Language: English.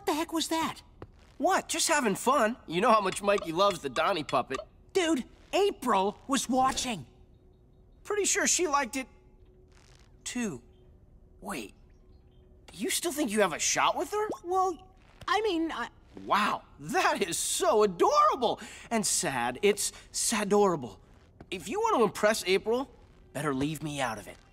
the heck was that? What? Just having fun. You know how much Mikey loves the Donnie puppet. Dude, April was watching. Pretty sure she liked it, too. Wait, you still think you have a shot with her? Well, I mean, Wow, that is so adorable! And sad. It's sadorable. If you want to impress April, better leave me out of it.